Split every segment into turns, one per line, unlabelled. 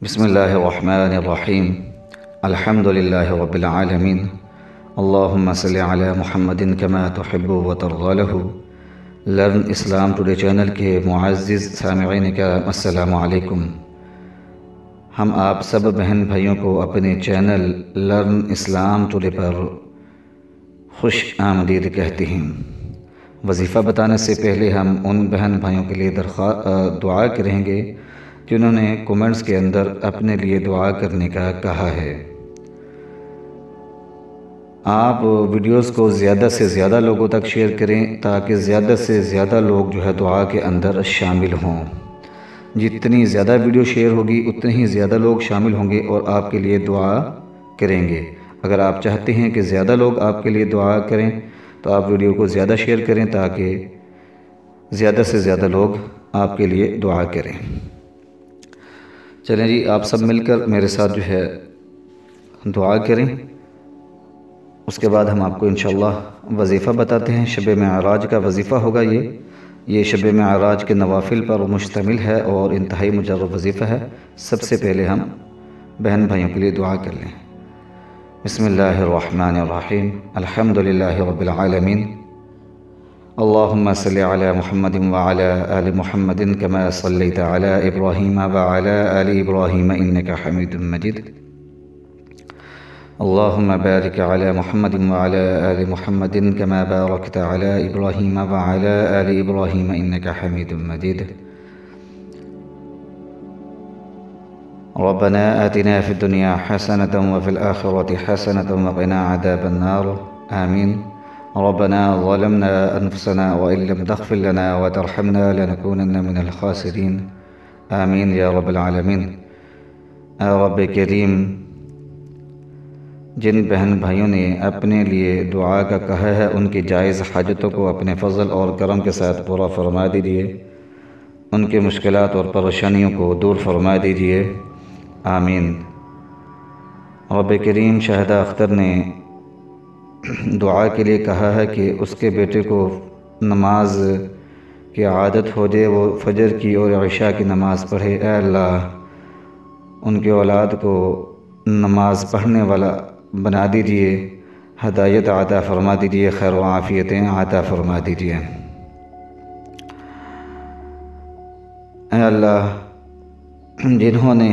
بسم اللہ الرحمن الرحیم الحمد للہ رب العالمین اللہم صلی علی محمد کما تحب و ترضی له لرن اسلام ٹوڈے چینل کے معزز سامعین کرام السلام علیکم۔ ہم آپ سب بہن بھائیوں کو اپنے چینل لرن اسلام ٹوڈے پر خوش آمدید کہتے ہیں۔ وظیفہ بتانے سے پہلے ہم ان بہن بھائیوں کے لیے دعا کریں گے جنہوں نے کومنٹس کے اندر اپنے لیے دعا کرنے کا کہا ہے۔ آپ ویڈیوز کو زیادہ سے زیادہ لوگوں تک شیئر کریں تاکہ زیادہ سے زیادہ لوگ دعا کے اندر شامل ہوں۔ جتنی زیادہ ویڈیو شیئر ہوگی اتنے ہی زیادہ لوگ شامل ہوں گے اور آپ کے لیے دعا کریں گے۔ اگر آپ چاہتے ہیں کہ زیادہ لوگ آپ کے لیے دعا کریں تو آپ ویڈیو کو زیادہ شیئر کریں تاکہ زیادہ سے زیادہ لوگ آپ کے لیے دعا کریں۔ چلیں جی، آپ سب مل کر میرے ساتھ دعا کریں۔ اس کے بعد ہم آپ کو انشاءاللہ وظیفہ بتاتے ہیں۔ شب معراج کا وظیفہ ہوگا یہ شب معراج کے نوافل پر مشتمل ہے اور انتہائی مجرب وظیفہ ہے۔ سب سے پہلے ہم بہن بھائیوں کے لیے دعا کر لیں۔ بسم اللہ الرحمن الرحیم الحمدللہ رب العالمین اللہم صلی علی محمد وعلی آل محمد کما صلیت علی ابراہیم وعلی آل ابراہیم انکا حمید مجید اللہم بارک علی محمد وعلی آل محمد کما بارکت علی ابراہیم وعلی آل ابراہیم انکا حمید مجید ربنا آتنا فی الدنیا حسنة وفی الآخرة حسنة وقنا عذاب النار آمین۔ ربنا ظلمنا أنفسنا وإن لم تغفر لنا وترحمنا لنكونن من الخاسرين آمین یا رب العالمین۔ اے رب کریم، جن بہن بھائیوں نے اپنے لیے دعا کا کہا ہے ان کی جائز حاجتوں کو اپنے فضل اور کرم کے ساتھ پورا فرما دیجیے، ان کے مشکلات اور پریشانیوں کو دور فرما دیجیے، آمین۔ رب کریم، شاہدہ اختر نے دعا کے لیے کہا ہے کہ اس کے بیٹے کو نماز کی عادت ہو جائے، وہ فجر کی اور عشاء کی نماز پڑھے۔ اے اللہ، ان کے اولاد کو نماز پڑھنے والا بنا دیجئے، ہدایت عطا فرما دیجئے، خیر و عافیتیں عطا فرما دیجئے۔ اے اللہ، جنہوں نے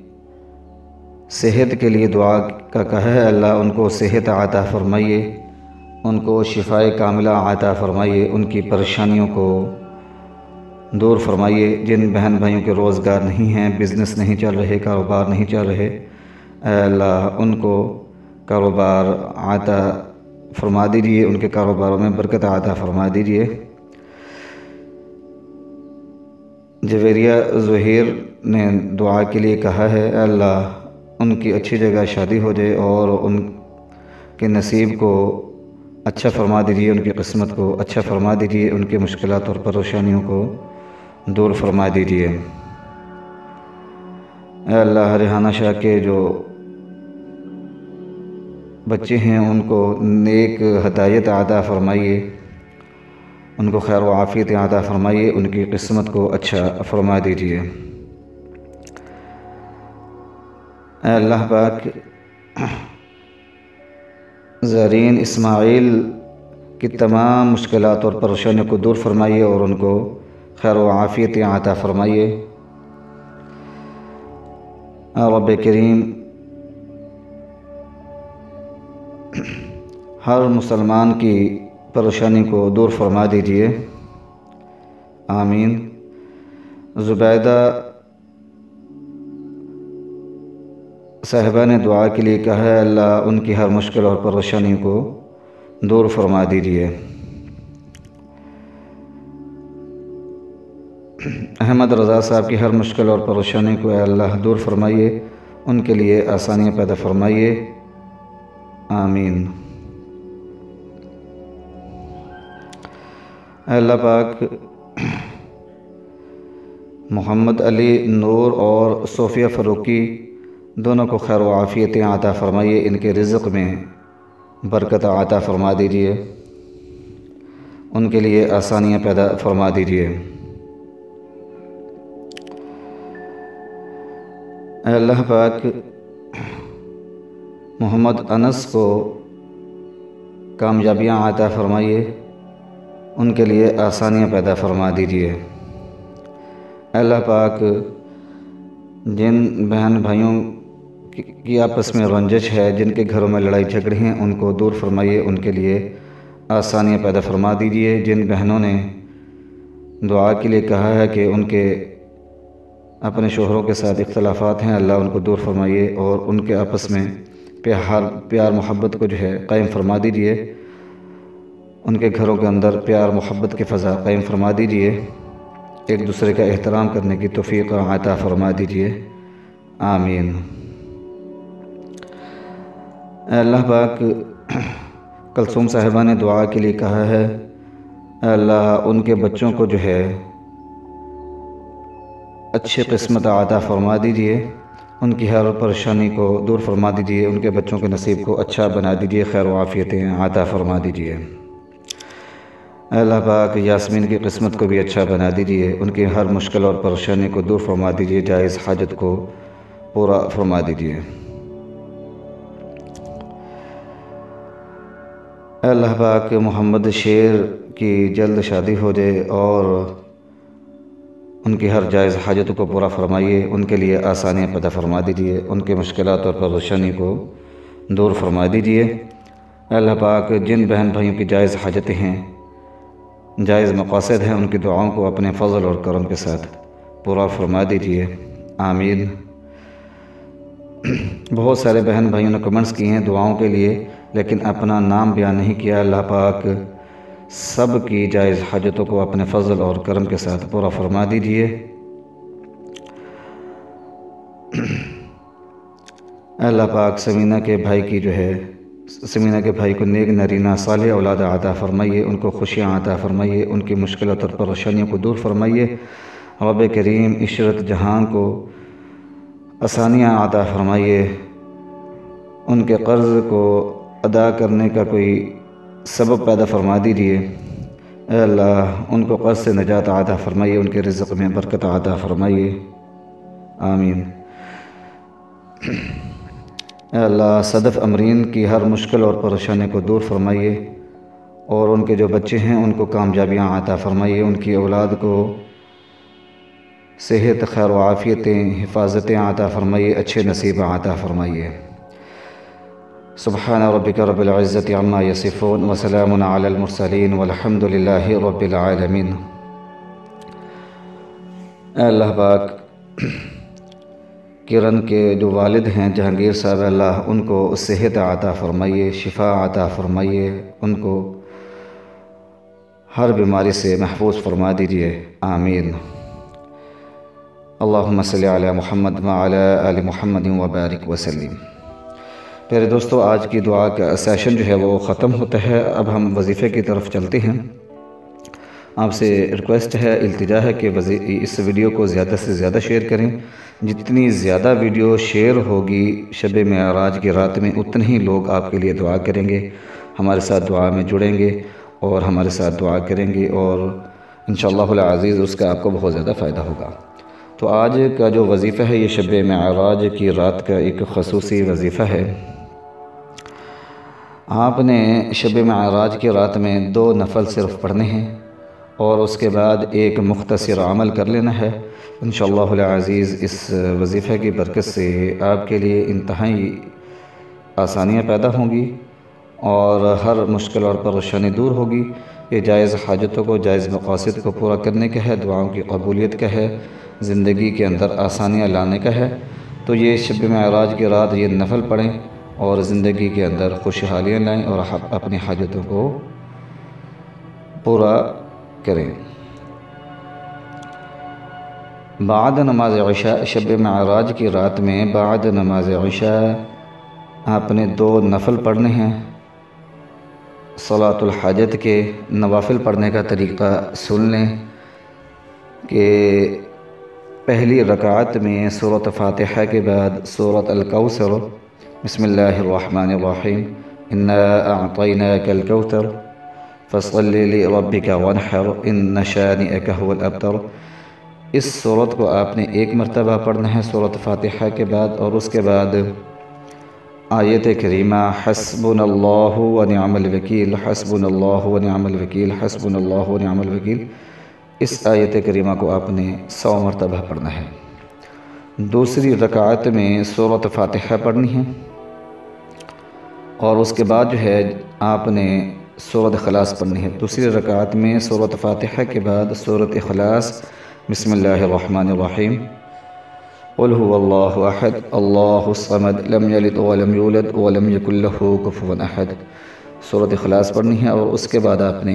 صحت کے لیے دعا کا کہا ہے، اللہ ان کو صحت عطا فرمائیے، ان کو شفاء کاملہ عطا فرمائیے، ان کی پریشانیوں کو دور فرمائیے۔ جن بہن بھائیوں کے روزگار نہیں ہیں، بزنس نہیں چل رہے، کاروبار نہیں چل رہے، اے اللہ ان کو کاروبار عطا فرما دیجیے، ان کے کاروباروں میں برکت عطا فرما دیجیے۔ جویریہ ظہیر نے دعا کے لیے کہا ہے، اے اللہ ان کی اچھی جگہ شادی ہو جائے اور ان کے نصیب کو اچھا فرما دیجیے، ان کی قسمت کو اچھا فرما دیجیے، ان کے مشکلات اور پریشانیوں کو دور فرما دیجیے۔ اے اللہ، ریحانہ شاہ کے جو بچے ہیں ان کو نیک ہدایت عطا فرمائیے، ان کو خیر و عافیت عطا فرمائیے، ان کی قسمت کو اچھا فرما دیجیے۔ اے اللہ پاک، زرین اسماعیل کی تمام مشکلات اور پریشانیوں کو دور فرمائیے اور ان کو خیر و عافیت عطا فرمائیے۔ اے رب کریم، ہر مسلمان کی پریشانی کو دور فرما دیجیے، آمین۔ زبیدہ صاحبہ نے دعا کے لیے کہا ہے، اللہ ان کی ہر مشکل اور پریشانی کو دور فرما دیجیے۔ احمد رضا صاحب کی ہر مشکل اور پریشانی کو اے اللہ دور فرمائیے، ان کے لیے آسانیاں پیدا فرمائیے، آمین۔ اے اللہ پاک، محمد علی نور اور صوفیہ فاروقی دونوں کو خیر و عافیتیں عطا فرمائیے، ان کے رزق میں برکت عطا فرما دیجیے، ان کے لیے آسانیاں پیدا فرما دیجیے۔ اے اللہ پاک محمد انس کو کامیابیاں عطا فرمائیے، ان کے لیے آسانیاں پیدا فرما دیجیے۔ اے اللہ پاک جن بہن بھائیوں کی آپس میں رنجش ہے، جن کے گھروں میں لڑائی جھگڑے ہیں، ان کو دور فرمائیے، ان کے لیے آسانیاں پیدا فرما دیجیے۔ جن بہنوں نے دعا کے لیے کہا ہے کہ ان کے اپنے شوہروں کے ساتھ اختلافات ہیں، اللہ ان کو دور فرمائیے اور ان کے آپس میں پیار محبت کو جو ہے قائم فرما دیجیے، ان کے گھروں کے اندر پیار محبت کی فضا قائم فرما دیجیے، ایک دوسرے کا احترام کرنے کی توفیق عطا فرما دیجیے، آمین۔ اے اللہ پاک کلثوم صاحبہ نے دعا کے لیے کہا ہے، اے اللہ ان کے بچوں کو جو ہے اچھی قسمت عطا فرما دیجیے، ان کی ہر پریشانی کو دور فرما دیجیے، ان کے بچوں کے نصیب کو اچھا بنا دیجیے، خیر و عافیتیں عطا فرما دیجیے۔ اے اللہ پاک یاسمین کی قسمت کو بھی اچھا بنا دیجیے، ان کی ہر مشکل اور پریشانی کو دور فرما دیجیے، جائز حاجت کو پورا فرما دیجیے۔ اے اللہ پاک محمد شیر کی جلد شادی ہو جائے اور ان کی ہر جائز حاجت کو پورا فرمائیے، ان کے لیے آسانیاں پیدا فرما دیجیے، ان کے مشکلات اور پریشانی کو دور فرما دیجیے۔ اے اللہ پاک جن بہن بھائیوں کی جائز حاجتیں ہیں، جائز مقاصد ہیں، ان کی دعاؤں کو اپنے فضل اور کرم کے ساتھ پورا فرما دیجیے، آمین۔ بہت سارے بہن بھائیوں نے کمنٹس کیے ہیں دعاؤں کے لیے، لیکن اپنا نام بیان نہیں کیا۔ اللہ پاک سب کی جائز حاجتوں کو اپنے فضل اور کرم کے ساتھ پورا فرما دیجیے۔ اللہ پاک سمینہ کے بھائی کی جو ہے سمینہ کے بھائی کو نیک نرینہ صالح اولاد عطا فرمائیے، ان کو خوشیاں عطا فرمائیے، ان کی مشکلات اور پریشانیوں کو دور فرمائیے۔ رب کریم عشرت جہاں کو آسانیاں عطا فرمائیے، ان کے قرض کو ادا کرنے کا کوئی سبب پیدا فرما دیجیے۔ اے اللہ ان کو قرض سے نجات عطا فرمائیے، ان کے رزق میں برکت عطا فرمائیے، آمین۔ اے اللہ صدف امرین کی ہر مشکل اور پریشانی کو دور فرمائیے اور ان کے جو بچے ہیں ان کو کامیابیاں عطا فرمائیے، ان کی اولاد کو صحت خیر و عافیتیں حفاظتیں عطا فرمائیے، اچھے نصیب عطا فرمائیے۔ سبحان ربک رب العزت عما یصفون وسلام علی المرسلین والحمد للہ رب العالمین۔ اے اللہ پاک کرن کے جو والد ہیں جہانگیر صاحب، اللہ ان کو صحت عطا فرمائیے، شفا عطا فرمائیے، ان کو ہر بیماری سے محفوظ فرما دیجیے، آمین۔ اللہم صلی علی محمد وعلی آل محمد وبارک وسلم۔ پیارے دوستو، آج کی دعا کا سیشن جو ہے وہ ختم ہوتا ہے، اب ہم وظیفے کی طرف چلتے ہیں۔ آپ سے ریکویسٹ ہے، التجا ہے کہ اس ویڈیو کو زیادہ سے زیادہ شیئر کریں۔ جتنی زیادہ ویڈیو شیئر ہوگی شب معراج کی رات میں، اتنے ہی لوگ آپ کے لیے دعا کریں گے، ہمارے ساتھ دعا میں جڑیں گے اور ہمارے ساتھ دعا کریں گے، اور انشاءاللہ العزیز اس کا آپ کو بہت زیادہ فائدہ ہوگا۔ تو آج کا جو وظیفہ ہے یہ شب معراج کی رات کا ایک خصوصی وظیفہ ہے۔ آپ نے شب معراج کی رات میں 2 نفل صرف پڑھنے ہیں اور اس کے بعد ایک مختصر عمل کر لینا ہے۔ انشاءاللہ العزیز اس وظیفہ کی برکت سے آپ کے لیے انتہائی آسانیاں پیدا ہوں گی اور ہر مشکل اور پریشانی دور ہوگی۔ یہ جائز حاجتوں کو، جائز مقاصد کو پورا کرنے کا ہے، دعاؤں کی قبولیت کا ہے، زندگی کے اندر آسانیاں لانے کا ہے۔ تو یہ شب معراج کی رات یہ نفل پڑھیں اور زندگی کے اندر خوشحالیاں لائیں اور اپنی حاجتوں کو پورا کریں۔ بعد نماز عشاء، شب معراج کی رات میں بعد نماز عشاء آپ نے 2 نفل پڑھنے ہیں۔ صلاۃ الحاجت کے نوافل پڑھنے کا طریقہ سن لیں کہ پہلی رکعت میں سورۃ فاتحہ کے بعد سورۃ الکوثر، بسم اللہ الرحمن الرحیم، انا اعطیناک الکوثر فصل لربک وانحر ان شانئک هو الابتر، اس صورت کو آپ نے ایک مرتبہ پڑھنا ہے صورت فاتحہ کے بعد، اور اس کے بعد آیت کریمہ حسبنا اللہ و نعم الوکیل، حسبنا اللہ و نعم الوکیل، حسبنا اللہ و نعم الوکیل، اس آیت کریمہ کو آپ نے 100 مرتبہ پڑھنا ہے۔ دوسری رکعت میں سورۃ فاتحہ پڑھنی ہے، اور اس کے بعد جو ہے آپ نے سورۃ اخلاص پڑھنی ہے۔ دوسری رکعت میں سورۃ فاتحہ کے بعد سورۃ اخلاص، بسم اللہ الرحمن الرحیم، قل هو اللہ احد اللہ الصمد لم یلد ولم یولد ولم یکن لہ کفوا احد، سورۃ اخلاص پڑھنی ہے، اور اس کے بعد آپ نے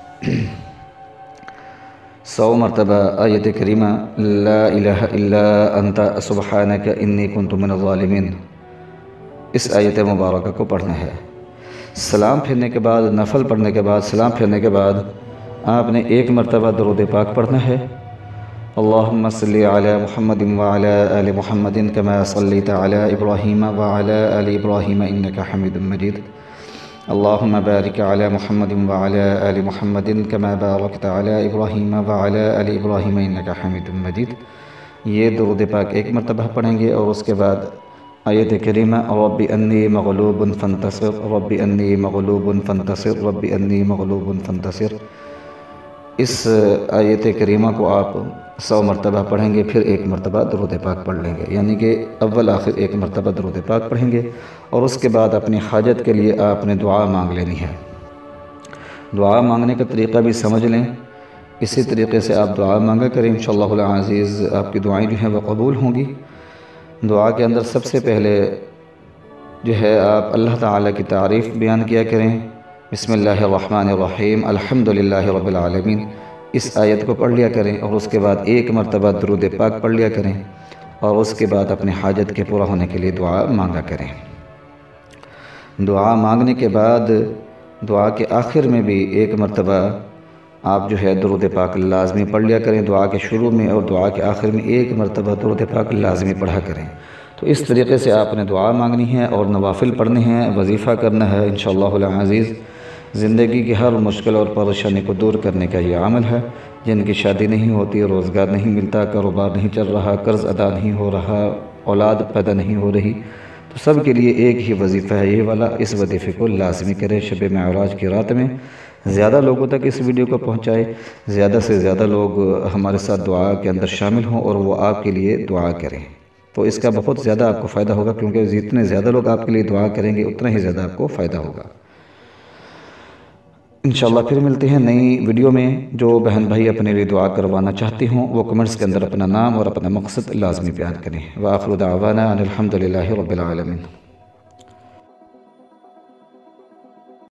100 مرتبہ آیت کریمہ لا الہ الا انت سبحانک انی کنت من الظالمین، اس آیت مبارکہ کو پڑھنا ہے۔ سلام پھرنے کے بعد، نفل پڑھنے کے بعد، سلام پھرنے کے بعد آپ نے ایک مرتبہ درود پاک پڑھنا ہے۔ اللہم صلی علی محمد وعلی آل محمد کما صلیت علی ابراہیم وعلی آل ابراہیم انکا حمید مجید، اللہم بارک علی محمد وعلی آل محمد کما بارکت علی ابراہیم وعلی آل ابراہیم انکا حمید مجید۔ یہ درود پاک ایک مرتبہ پڑھیں گے، اور اس کے بعد آیت کریمہ رب انی مغلوب فانتصر، رب انی مغلوب فانتصر، رب انی مغلوب فانتصر، اس آیت کریمہ کو آپ 100 مرتبہ پڑھیں گے، پھر ایک مرتبہ درود پاک پڑھ لیں گے، یعنی کہ اول آخر ایک مرتبہ درود پاک پڑھیں گے، اور اس کے بعد اپنی حاجت کے لیے آپ نے دعا مانگ لینی ہے۔ دعا مانگنے کا طریقہ بھی سمجھ لیں، اسی طریقے سے آپ دعا مانگا کریں، انشاءاللہ العزیز آپ کی دعائیں جو ہیں وہ قبول ہوں گی۔ دعا کے اندر سب سے پہلے جو ہے آپ اللہ تعالیٰ کی تعریف بیان کیا کریں، بسم اللہ الرحمن الرحیم الحمدللہ رب العالمین، اس آیت کو پڑھ لیا کریں، اور اس کے بعد ایک مرتبہ درود پاک پڑھ لیا کریں، اور اس کے بعد اپنے حاجت کے پورا ہونے کے لیے دعا مانگا کریں۔ دعا مانگنے کے بعد دعا کے آخر میں بھی ایک مرتبہ آپ جو ہے درود پاک لازمی پڑھ لیا کریں، دعا کے شروع میں اور دعا کے آخر میں ایک مرتبہ درود پاک لازمی پڑھا کریں۔ تو اس طریقے سے آپ نے دعا مانگنی ہے، اور نوافل پڑھنے ہیں، وظیفہ کرنا ہے، انشاءاللہ العزیز زندگی کی ہر مشکل اور پریشانی کو دور کرنے کا یہ عمل ہے۔ جن کی شادی نہیں ہوتی، روزگار نہیں ملتا، کاروبار نہیں چل رہا، قرض ادا نہیں ہو رہا، اولاد پیدا نہیں ہو رہی، تو سب کے لیے ایک ہی وظیفہ ہے یہ والا، اس وظیفے کو لازمی کریں۔ شب معراج کی رات میں زیادہ لوگوں تک اس ویڈیو کو پہنچائے، زیادہ سے زیادہ لوگ ہمارے ساتھ دعا کے اندر شامل ہوں، اور وہ آپ کے لیے دعا کریں، تو اس کا بہت زیادہ آپ کو فائدہ ہوگا، کیونکہ جتنے زیادہ لوگ آپ کے لیے دعا کریں گے اتنا ہی زیادہ آپ کو فائدہ ہوگا۔ انشاءاللہ پھر ملتے ہیں نئی ویڈیو میں۔ جو بہن بھائی اپنے لیے دعا کروانا چاہتے ہوں وہ کمنٹس کے اندر اپنا نام اور اپنا مقصد لازمی بیان کریں۔ وآخر دعوانا ان الحمدللہ رب العالمین۔